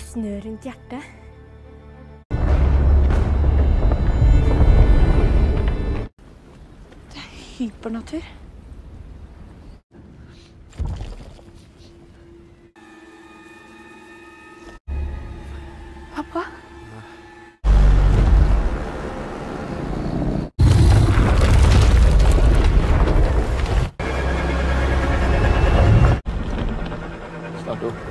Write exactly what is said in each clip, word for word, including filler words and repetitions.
snø rundt hjertet. Det er hypernatur. Pappa? Start opp.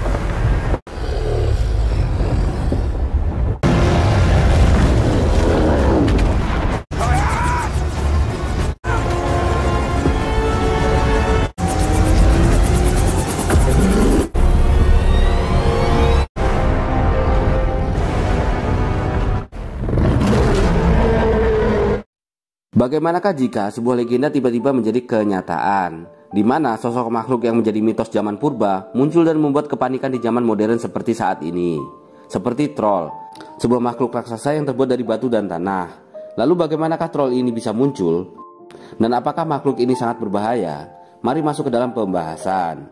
Bagaimanakah jika sebuah legenda tiba-tiba menjadi kenyataan, di mana sosok makhluk yang menjadi mitos zaman purba muncul dan membuat kepanikan di zaman modern seperti saat ini? Seperti troll, sebuah makhluk raksasa yang terbuat dari batu dan tanah. Lalu bagaimanakah troll ini bisa muncul? Dan apakah makhluk ini sangat berbahaya? Mari masuk ke dalam pembahasan.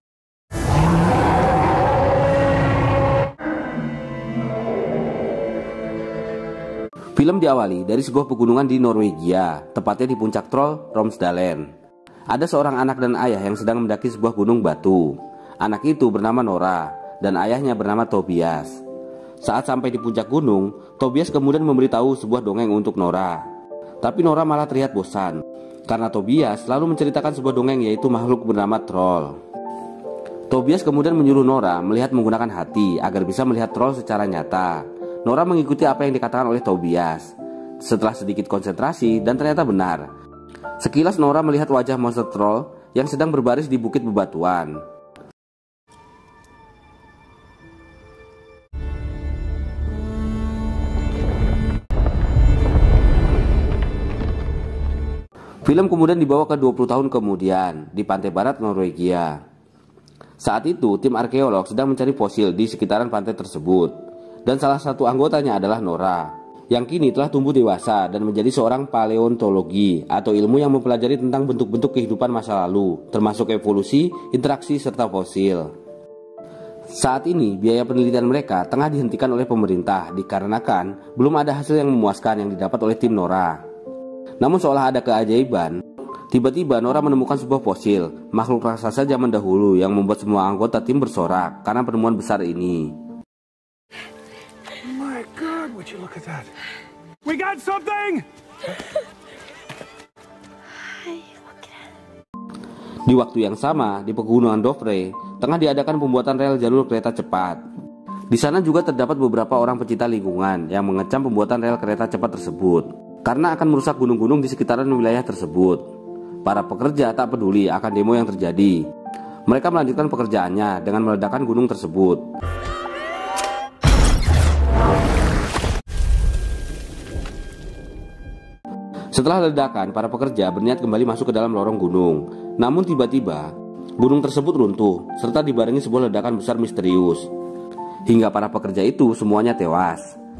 Film diawali dari sebuah pegunungan di Norwegia, tepatnya di puncak Troll, Romsdalen. Ada seorang anak dan ayah yang sedang mendaki sebuah gunung batu. Anak itu bernama Nora, dan ayahnya bernama Tobias. Saat sampai di puncak gunung, Tobias kemudian memberitahu sebuah dongeng untuk Nora. Tapi Nora malah terlihat bosan, karena Tobias selalu menceritakan sebuah dongeng yaitu makhluk bernama Troll. Tobias kemudian menyuruh Nora melihat menggunakan hati agar bisa melihat troll secara nyata. Nora mengikuti apa yang dikatakan oleh Tobias. Setelah sedikit konsentrasi dan ternyata benar. Sekilas Nora melihat wajah monster troll yang sedang berbaris di bukit bebatuan. Film kemudian dibawa ke dua puluh tahun kemudian di pantai barat Norwegia. Saat itu tim arkeolog sedang mencari fosil di sekitaran pantai tersebut. Dan salah satu anggotanya adalah Nora, yang kini telah tumbuh dewasa dan menjadi seorang paleontologi atau ilmu yang mempelajari tentang bentuk-bentuk kehidupan masa lalu, termasuk evolusi, interaksi, serta fosil. Saat ini biaya penelitian mereka tengah dihentikan oleh pemerintah dikarenakan belum ada hasil yang memuaskan yang didapat oleh tim Nora. Namun seolah ada keajaiban, tiba-tiba Nora menemukan sebuah fosil makhluk raksasa zaman dahulu yang membuat semua anggota tim bersorak karena penemuan besar ini. Would you look at that? We got something! Di waktu yang sama, di pegunungan Dovre, tengah diadakan pembuatan rel jalur kereta cepat. Di sana juga terdapat beberapa orang pecinta lingkungan yang mengecam pembuatan rel kereta cepat tersebut karena akan merusak gunung-gunung di sekitaran wilayah tersebut. Para pekerja tak peduli akan demo yang terjadi. Mereka melanjutkan pekerjaannya dengan meledakkan gunung tersebut. Setelah ledakan, para pekerja berniat kembali masuk ke dalam lorong gunung. Namun tiba-tiba, gunung tersebut runtuh, serta dibarengi sebuah ledakan besar misterius. Hingga para pekerja itu semuanya tewas.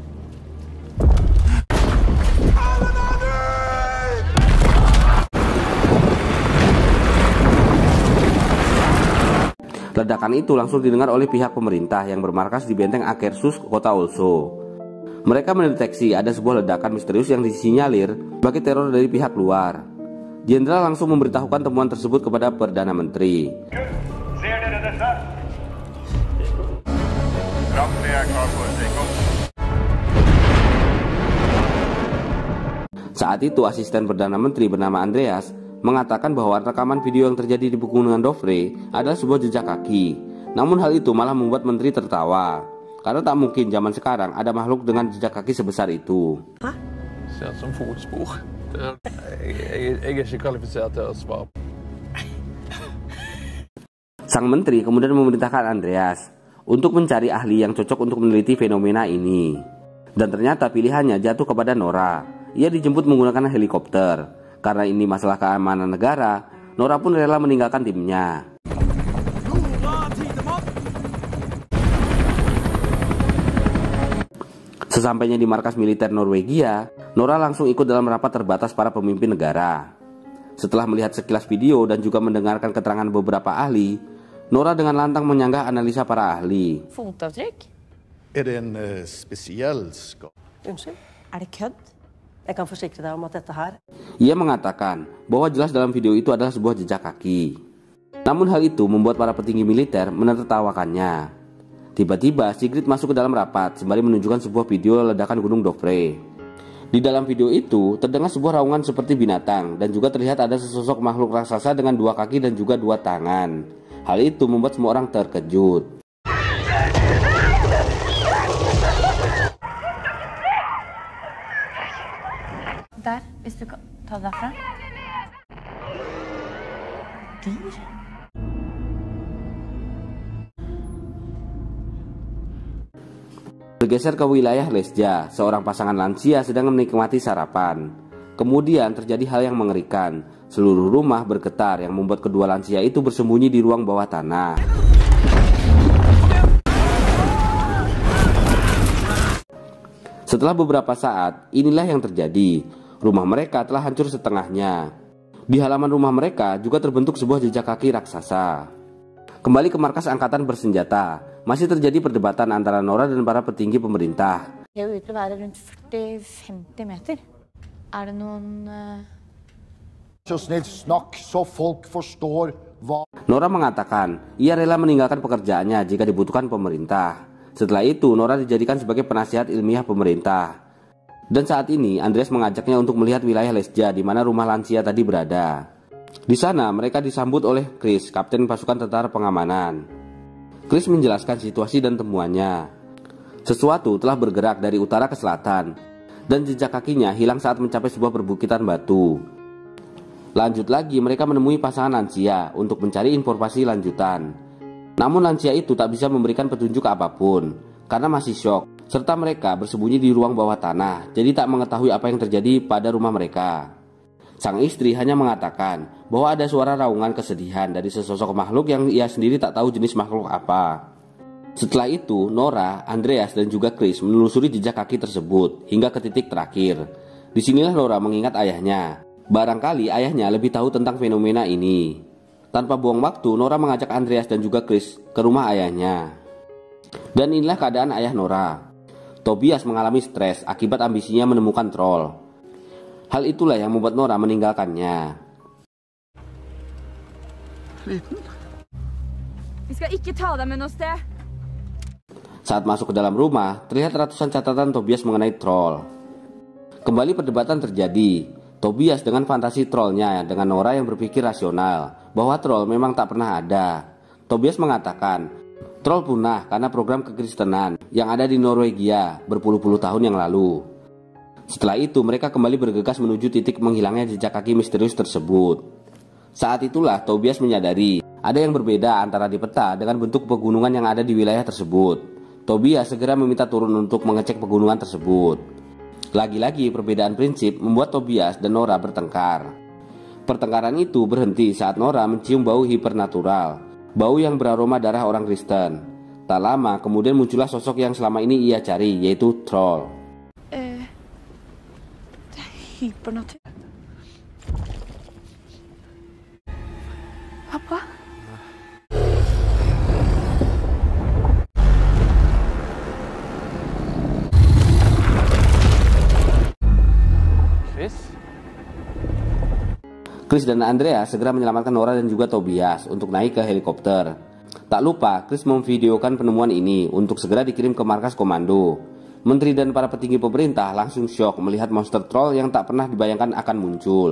Ledakan itu langsung didengar oleh pihak pemerintah yang bermarkas di benteng Akershus, kota Oslo. Mereka mendeteksi ada sebuah ledakan misterius yang disinyalir sebagai teror dari pihak luar. Jenderal langsung memberitahukan temuan tersebut kepada Perdana Menteri. Saat itu asisten Perdana Menteri bernama Andreas mengatakan bahwa rekaman video yang terjadi di pegunungan Dovre adalah sebuah jejak kaki. Namun hal itu malah membuat menteri tertawa. Karena tak mungkin zaman sekarang ada makhluk dengan jejak kaki sebesar itu. Hah? Ser som fotspor. Jeg er ikke kvalifisert til å svare. Sang menteri kemudian memerintahkan Andreas untuk mencari ahli yang cocok untuk meneliti fenomena ini. Dan ternyata pilihannya jatuh kepada Nora. Ia dijemput menggunakan helikopter. Karena ini masalah keamanan negara, Nora pun rela meninggalkan timnya. Sesampainya di markas militer Norwegia, Nora langsung ikut dalam rapat terbatas para pemimpin negara. Setelah melihat sekilas video dan juga mendengarkan keterangan beberapa ahli, Nora dengan lantang menyanggah analisa para ahli. Fotavtrykk? Er det en uh, spesiell skade? Unnskyld, er det kødd? Jeg kan forsikre deg om at dette her. Ia mengatakan bahwa jelas dalam video itu adalah sebuah jejak kaki. Namun hal itu membuat para petinggi militer menertawakannya. Tiba-tiba Sigrid masuk ke dalam rapat sembari menunjukkan sebuah video ledakan Gunung Dovre. Di dalam video itu terdengar sebuah raungan seperti binatang dan juga terlihat ada sesosok makhluk raksasa dengan dua kaki dan juga dua tangan. Hal itu membuat semua orang terkejut. Der, hvis du kan ta det derfra. Dyr? Bergeser ke wilayah Lesja, seorang pasangan lansia sedang menikmati sarapan. Kemudian terjadi hal yang mengerikan. Seluruh rumah bergetar yang membuat kedua lansia itu bersembunyi di ruang bawah tanah. Setelah beberapa saat, inilah yang terjadi. Rumah mereka telah hancur setengahnya. Di halaman rumah mereka juga terbentuk sebuah jejak kaki raksasa. Kembali ke markas angkatan bersenjata, masih terjadi perdebatan antara Nora dan para petinggi pemerintah. Det er ut til å være rundt førti til femti meter. Er det noen uh... Så snill snakk så folk forstår hva... Nora mengatakan ia rela meninggalkan pekerjaannya jika dibutuhkan pemerintah. Setelah itu, Nora dijadikan sebagai penasihat ilmiah pemerintah. Dan saat ini, Andreas mengajaknya untuk melihat wilayah Lesja di mana rumah lansia tadi berada. Di sana, mereka disambut oleh Chris, kapten pasukan tentara pengamanan. Chris menjelaskan situasi dan temuannya. Sesuatu telah bergerak dari utara ke selatan, dan jejak kakinya hilang saat mencapai sebuah perbukitan batu. Lanjut lagi, mereka menemui pasangan lansia untuk mencari informasi lanjutan. Namun lansia itu tak bisa memberikan petunjuk apapun, karena masih syok, serta mereka bersembunyi di ruang bawah tanah, jadi tak mengetahui apa yang terjadi pada rumah mereka. Sang istri hanya mengatakan bahwa ada suara raungan kesedihan dari sesosok makhluk yang ia sendiri tak tahu jenis makhluk apa. Setelah itu, Nora, Andreas, dan juga Chris menelusuri jejak kaki tersebut hingga ke titik terakhir. Disinilah Nora mengingat ayahnya. Barangkali ayahnya lebih tahu tentang fenomena ini. Tanpa buang waktu, Nora mengajak Andreas dan juga Chris ke rumah ayahnya. Dan inilah keadaan ayah Nora. Tobias mengalami stres akibat ambisinya menemukan troll. Hal itulah yang membuat Nora meninggalkannya. Vi skal ikke ta dem med noe sted. Saat masuk ke dalam rumah, terlihat ratusan catatan Tobias mengenai troll. Kembali perdebatan terjadi. Tobias dengan fantasi trollnya dengan Nora yang berpikir rasional bahwa troll memang tak pernah ada. Tobias mengatakan troll punah karena program kekristenan yang ada di Norwegia berpuluh-puluh tahun yang lalu. Setelah itu mereka kembali bergegas menuju titik menghilangnya jejak kaki misterius tersebut. Saat itulah Tobias menyadari ada yang berbeda antara di peta dengan bentuk pegunungan yang ada di wilayah tersebut. Tobias segera meminta turun untuk mengecek pegunungan tersebut. Lagi-lagi perbedaan prinsip membuat Tobias dan Nora bertengkar. Pertengkaran itu berhenti saat Nora mencium bau hipernatural, bau yang beraroma darah orang Kristen. Tak lama kemudian muncullah sosok yang selama ini ia cari, yaitu troll. Eh, det er hypernatur. Pappa? Chris? Chris dan Andreas segera menyelamatkan Nora dan juga Tobias untuk naik ke helikopter. Tak lupa, Chris memvideokan penemuan ini untuk segera dikirim ke markas komando. Menteri dan para petinggi pemerintah langsung syok melihat monster troll yang tak pernah dibayangkan akan muncul.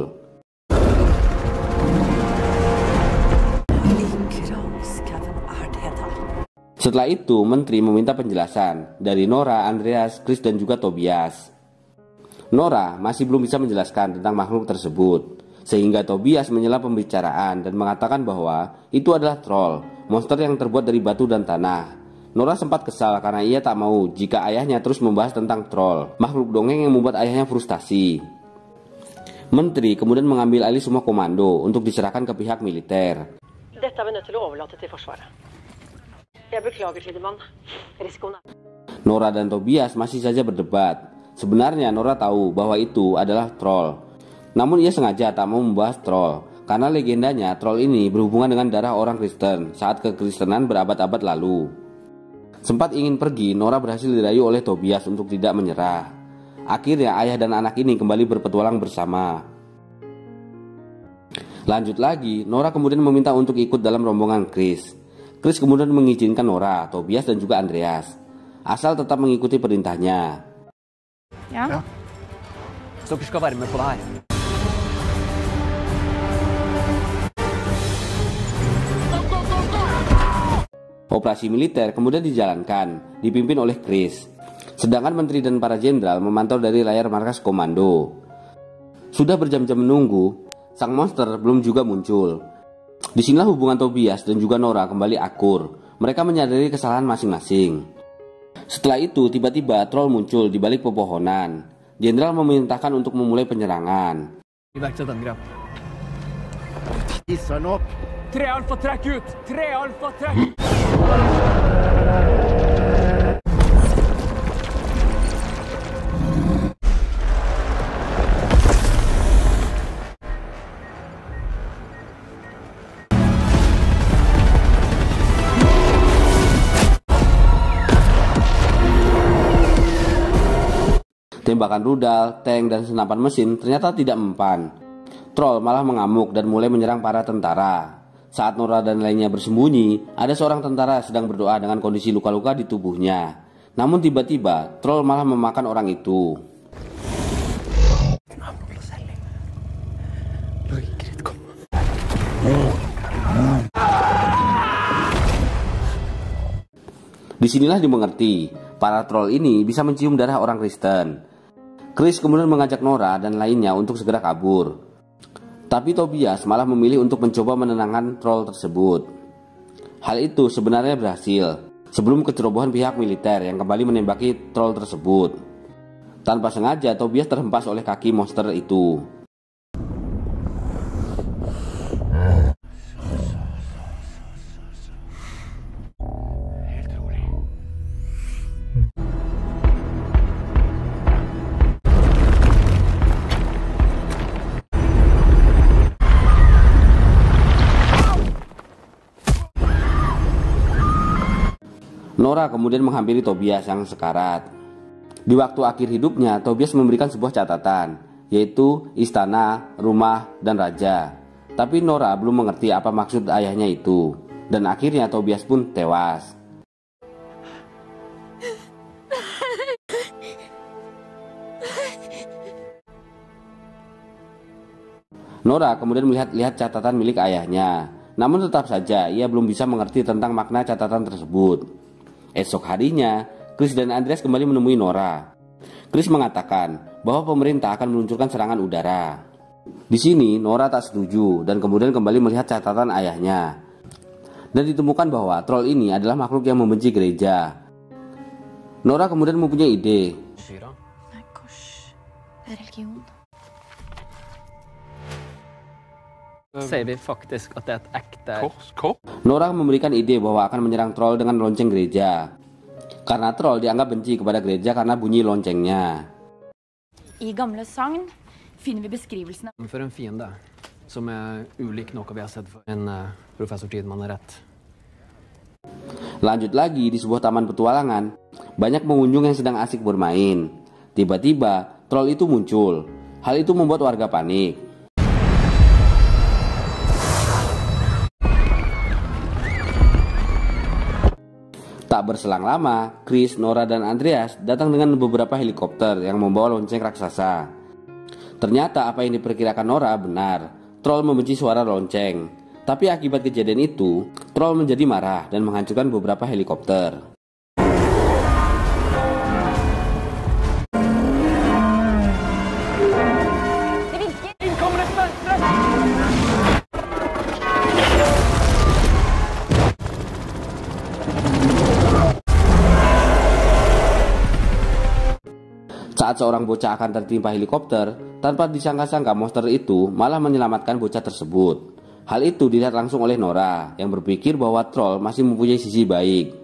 Setelah itu, Menteri meminta penjelasan dari Nora, Andreas, Chris, dan juga Tobias. Nora masih belum bisa menjelaskan tentang makhluk tersebut, sehingga Tobias menyela pembicaraan dan mengatakan bahwa itu adalah troll, monster yang terbuat dari batu dan tanah. Nora sempat kesal karena ia tak mau jika ayahnya terus membahas tentang troll, makhluk dongeng yang membuat ayahnya frustasi. Menteri kemudian mengambil alih semua komando untuk diserahkan ke pihak militer. Dette er vi nødt til å overlate til Forsvaret. Jeg beklager, Tidemann. Risikoen er... Nora dan Tobias masih saja berdebat. Sebenarnya Nora tahu bahwa itu adalah troll. Namun ia sengaja tak mau membahas troll, karena legendanya troll ini berhubungan dengan darah orang Kristen saat kekristenan berabad-abad lalu. Sempat ingin pergi, Nora berhasil dirayu oleh Tobias untuk tidak menyerah. Akhirnya ayah dan anak ini kembali berpetualang bersama. Lanjut lagi, Nora kemudian meminta untuk ikut dalam rombongan Chris. Chris kemudian mengizinkan Nora, Tobias dan juga Andreas, asal tetap mengikuti perintahnya. Ja. Så dere skal være med på det her. Operasi militer kemudian dijalankan, dipimpin oleh Chris. Sedangkan menteri dan para jenderal memantau dari layar markas komando. Sudah berjam-jam menunggu, sang monster belum juga muncul. Disinilah hubungan Tobias dan juga Nora kembali akur. Mereka menyadari kesalahan masing-masing. Setelah itu, tiba-tiba troll muncul di balik pepohonan. Jenderal memerintahkan untuk memulai penyerangan. Iverksett angrep. Gissar nok. Tre alfa, trekk ut! Tre alfa, trekk! Tembakan rudal, tank, dan senapan mesin ternyata tidak mempan. Troll malah mengamuk dan mulai menyerang para tentara. Saat Nora dan lainnya bersembunyi, ada seorang tentara sedang berdoa dengan kondisi luka-luka di tubuhnya. Namun tiba-tiba, Troll malah memakan orang itu. Disinilah dimengerti, para troll ini bisa mencium darah orang Kristen. Chris kemudian mengajak Nora dan lainnya untuk segera kabur. Tapi Tobias malah memilih untuk mencoba menenangkan troll tersebut. Hal itu sebenarnya berhasil sebelum kecerobohan pihak militer yang kembali menembaki troll tersebut. Tanpa sengaja Tobias terhempas oleh kaki monster itu. Nora kemudian menghampiri Tobias yang sekarat. Di waktu akhir hidupnya, Tobias memberikan sebuah catatan, yaitu istana, rumah, dan raja. Tapi Nora belum mengerti apa maksud ayahnya itu. Dan akhirnya Tobias pun tewas. Nora kemudian melihat-lihat catatan milik ayahnya. Namun tetap saja ia belum bisa mengerti tentang makna catatan tersebut. Esok harinya, Chris dan Andreas kembali menemui Nora. Chris mengatakan bahwa pemerintah akan meluncurkan serangan udara. Di sini Nora tak setuju dan kemudian kembali melihat catatan ayahnya. Dan ditemukan bahwa troll ini adalah makhluk yang membenci gereja. Nora kemudian mempunyai ide. Nei, kors. Det er religion. Sier vi faktisk at det er et ekte Kors, kors. Nora memberikan ide bahwa akan menyerang troll dengan lonceng gereja. Karena troll dianggap benci kepada gereja karena bunyi loncengnya. I gamle sagn finner vi beskrivelsen av for en fiende som er ulik noe vi har sett for. En uh, professor Tidman er rett. Lanjut lagi di sebuah taman petualangan, banyak pengunjung yang sedang asik bermain. Tiba-tiba troll itu muncul. Hal itu membuat warga panik. Tak berselang lama, Chris, Nora, dan Andreas datang dengan beberapa helikopter yang membawa lonceng raksasa. Ternyata apa yang diperkirakan Nora benar. Troll membenci suara lonceng. Tapi akibat kejadian itu, troll menjadi marah dan menghancurkan beberapa helikopter. Saat seorang bocah akan tertimpa helikopter, tanpa disangka-sangka monster itu malah menyelamatkan bocah tersebut. Hal itu dilihat langsung oleh Nora, yang berpikir bahwa troll masih mempunyai sisi baik.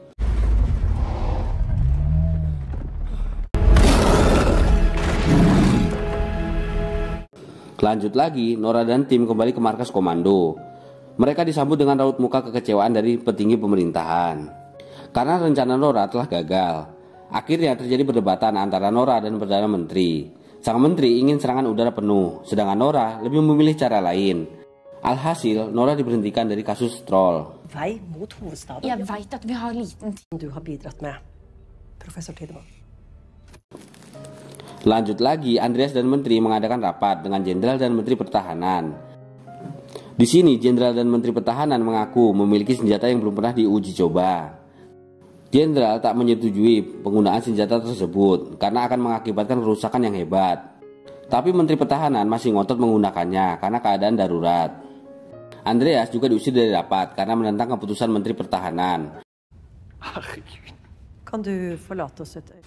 Lanjut lagi, Nora dan tim kembali ke markas komando. Mereka disambut dengan raut muka kekecewaan dari petinggi pemerintahan. Karena rencana Nora telah gagal, akhirnya terjadi perdebatan antara Nora dan Perdana Menteri. Sang menteri ingin serangan udara penuh, sedangkan Nora lebih memilih cara lain. Alhasil, Nora diberhentikan dari kasus troll. Vei mot hovedstaden. Jeg vet at vi har liten tid. Du har bidratt med, professor Tidemann. Lanjut lagi, Andreas dan Menteri mengadakan rapat dengan Jenderal dan Menteri Pertahanan. Di sini, Jenderal dan Menteri Pertahanan mengaku memiliki senjata yang belum pernah diuji coba. Jenderal tak menyetujui penggunaan senjata tersebut karena akan mengakibatkan kerusakan yang hebat. Tapi Menteri Pertahanan masih ngotot menggunakannya karena keadaan darurat. Andreas juga diusir dari rapat karena menentang keputusan Menteri Pertahanan. Kan du forlate oss et øyeblikk?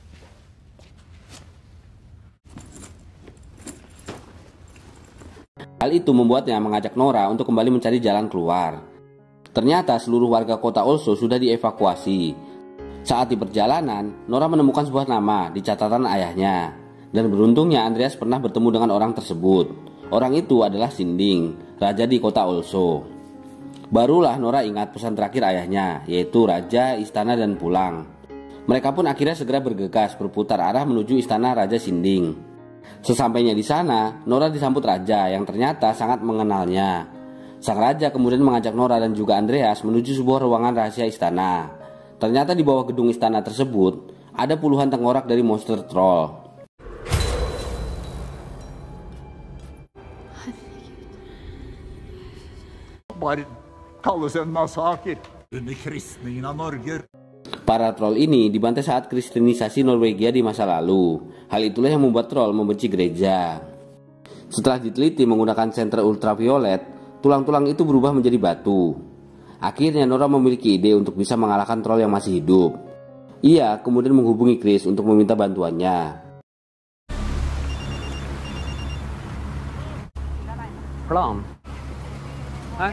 Hal itu membuatnya mengajak Nora untuk kembali mencari jalan keluar. Ternyata seluruh warga kota Oslo sudah dievakuasi. Saat di perjalanan, Nora menemukan sebuah nama di catatan ayahnya. Dan beruntungnya Andreas pernah bertemu dengan orang tersebut. Orang itu adalah Sinding, raja di kota Oslo. Barulah Nora ingat pesan terakhir ayahnya, yaitu raja, istana, dan pulang. Mereka pun akhirnya segera bergegas berputar arah menuju istana Raja Sinding. Sesampainya di sana, Nora disambut raja yang ternyata sangat mengenalnya. Sang raja kemudian mengajak Nora dan juga Andreas menuju sebuah ruangan rahasia istana. Ternyata di bawah gedung istana tersebut ada puluhan tengkorak dari monster troll. Bare kalles en massaker under kristningen av Norge. Para troll ini dibantai saat kristenisasi Norwegia di masa lalu. Hal itulah yang membuat troll membenci gereja. Setelah diteliti menggunakan senter ultraviolet, tulang-tulang itu berubah menjadi batu. Akhirnya Nora memiliki ide untuk bisa mengalahkan troll yang masih hidup. Ia kemudian menghubungi Chris untuk meminta bantuannya. Plan? Hæ?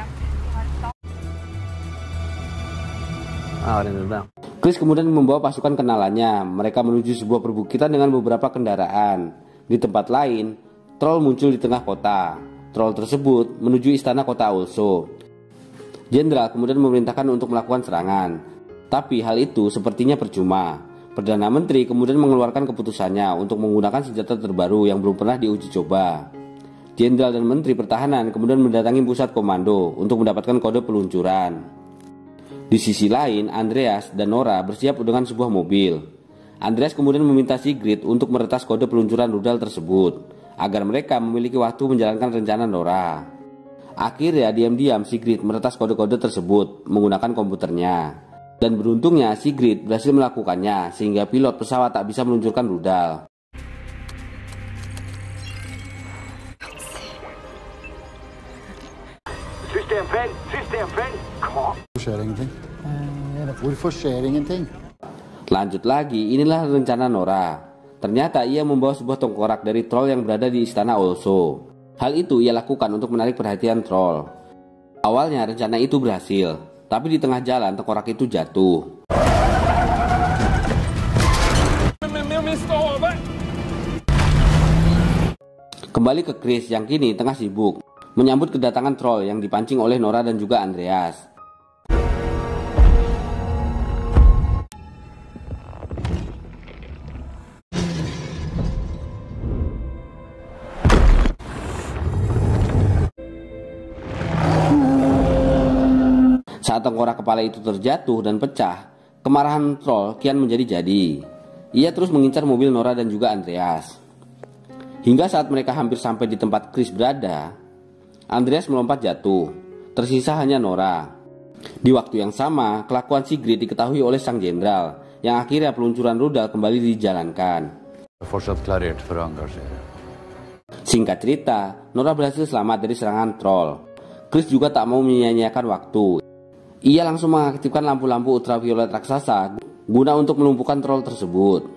Ja, det är det. Chris kemudian membawa pasukan kenalannya. Mereka menuju sebuah perbukitan dengan beberapa kendaraan. Di tempat lain, troll muncul di tengah kota. Troll tersebut menuju istana kota Oslo. Jenderal kemudian memerintahkan untuk melakukan serangan. Tapi hal itu sepertinya percuma. Perdana Menteri kemudian mengeluarkan keputusannya untuk menggunakan senjata terbaru yang belum pernah diuji coba. Jenderal dan Menteri Pertahanan kemudian mendatangi pusat komando untuk mendapatkan kode peluncuran. Di sisi lain, Andreas dan Nora bersiap dengan sebuah mobil. Andreas kemudian meminta Sigrid untuk meretas kode peluncuran rudal tersebut, agar mereka memiliki waktu menjalankan rencana Nora. Akhirnya diam-diam Sigrid meretas kode-kode tersebut menggunakan komputernya. Dan beruntungnya Sigrid berhasil melakukannya sehingga pilot pesawat tak bisa meluncurkan rudal. Systemfeil! Systemfeil! Hvorfor skjer ingenting? Hvorfor skjer ingenting? Lanjut lagi, inilah rencana Nora. Ternyata ia membawa sebuah tengkorak dari troll yang berada di istana Oslo. Hal itu ia lakukan untuk menarik perhatian troll. Awalnya rencana itu berhasil, tapi di tengah jalan tengkorak itu jatuh. Kembali ke Chris yang kini tengah sibuk menyambut kedatangan troll yang dipancing oleh Nora dan juga Andreas. Saat tengkorak kepala itu terjatuh dan pecah, kemarahan troll kian menjadi-jadi. Ia terus mengincar mobil Nora dan juga Andreas. Hingga saat mereka hampir sampai di tempat Chris berada, Andreas melompat jatuh. Tersisa hanya Nora. Di waktu yang sama, kelakuan Sigrid diketahui oleh sang jenderal, yang akhirnya peluncuran rudal kembali dijalankan. Singkat cerita, Nora berhasil selamat dari serangan troll. Chris juga tak mau menyia-nyiakan waktu. Ia langsung mengaktifkan lampu-lampu ultraviolet raksasa guna untuk melumpuhkan troll tersebut.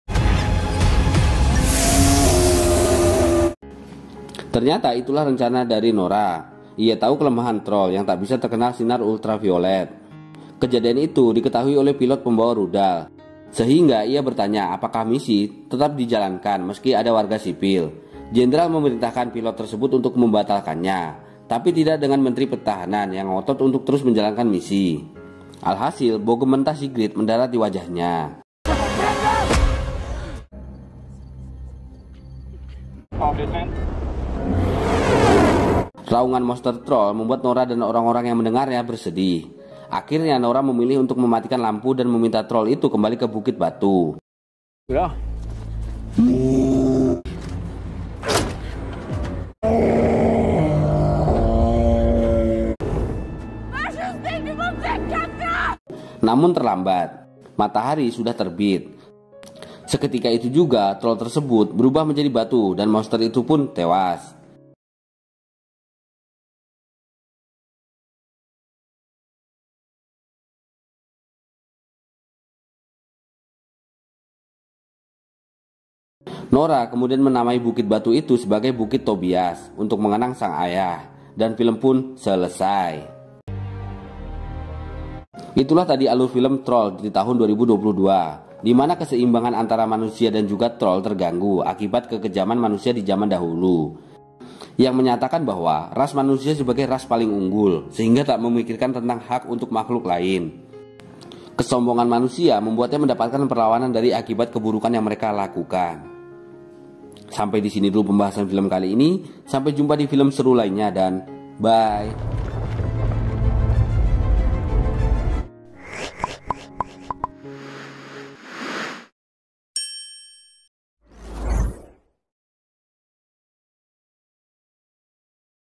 Ternyata itulah rencana dari Nora. Ia tahu kelemahan troll yang tak bisa terkena sinar ultraviolet. Kejadian itu diketahui oleh pilot pembawa rudal, sehingga ia bertanya apakah misi tetap dijalankan meski ada warga sipil. Jenderal memerintahkan pilot tersebut untuk membatalkannya, tapi tidak dengan Menteri Pertahanan yang ngotot untuk terus menjalankan misi. Alhasil, bogem mentah Sigrid mendarat di wajahnya. Raungan monster troll membuat Nora dan orang-orang yang mendengarnya bersedih. Akhirnya Nora memilih untuk mematikan lampu dan meminta troll itu kembali ke Bukit Batu. Bra. Namun terlambat, matahari sudah terbit. Seketika itu juga troll tersebut berubah menjadi batu dan monster itu pun tewas. Nora kemudian menamai bukit batu itu sebagai Bukit Tobias untuk mengenang sang ayah, dan film pun selesai. Itulah tadi alur film Troll di tahun dua ribu dua puluh dua, di mana keseimbangan antara manusia dan juga troll terganggu akibat kekejaman manusia di zaman dahulu, yang menyatakan bahwa ras manusia sebagai ras paling unggul, sehingga tak memikirkan tentang hak untuk makhluk lain. Kesombongan manusia membuatnya mendapatkan perlawanan dari akibat keburukan yang mereka lakukan. Sampai di sini dulu pembahasan film kali ini. Sampai jumpa di film seru lainnya dan bye.